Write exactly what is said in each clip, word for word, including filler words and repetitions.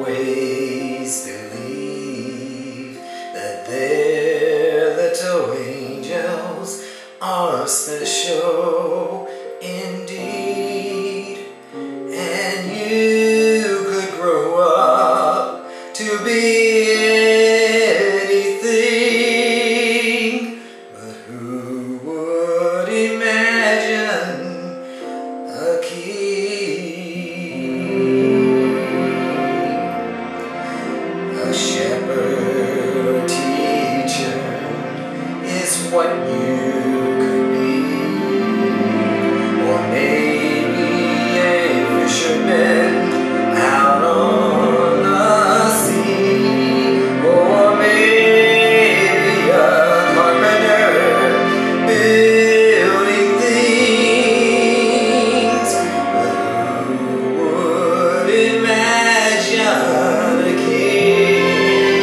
always believe that their little angels are special indeed, and you could grow up to be anything, but who would imagine a king? A shepherd or teacher is what you could be, or maybe a fisherman out on the sea, or maybe a carpenter building things. But who would imagine a king?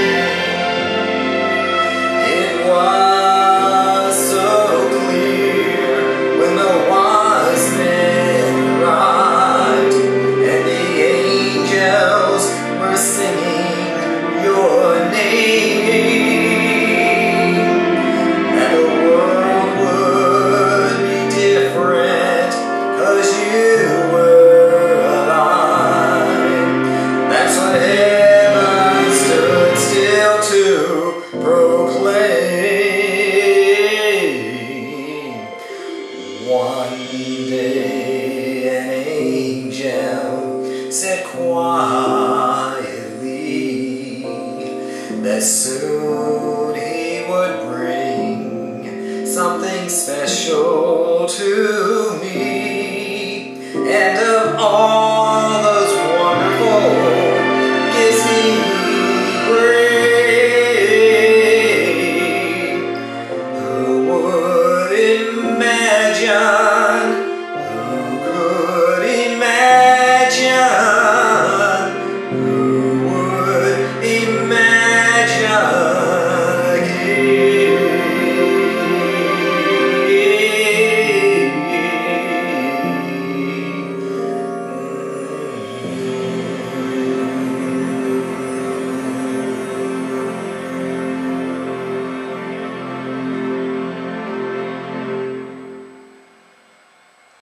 It was so clear when the wise men arrived, and the angels were singing your name, and the world would be different 'cause you were alive. That's what heaven stood still to proclaim. One day an angel said quietly that soon he would bring something special to